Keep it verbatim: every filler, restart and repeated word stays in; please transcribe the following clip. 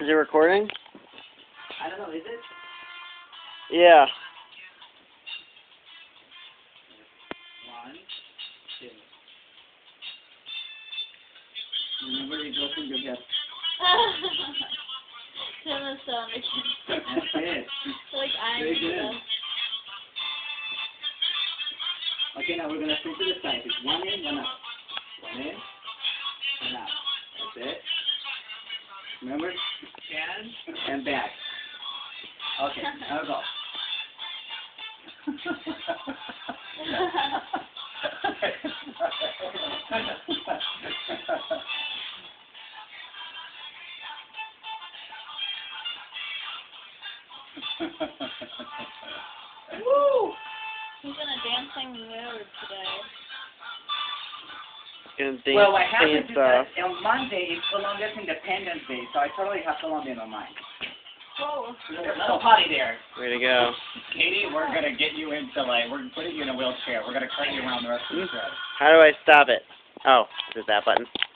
Is it recording? I don't know, is it? Yeah. One, two. Remember you go from your head. Tim is so That's it. like I'm Very good. the... Okay, now we're going to switch to the side. It's one in, one out. One in, one out. That's it. Remember? Stand and back. Okay, now go. Woo! He's in a dancing mood today. Gonna dance, Well, what happens dance is off. that on Monday is Colombia's Independence Day, so I totally have Colombia on mind. Whoa. There's a little potty there. Way to go. Katie, we're going to get you into, like, we're putting you in a wheelchair. We're going to cart you around the rest of the trip. How do I stop it? Oh, is it that button?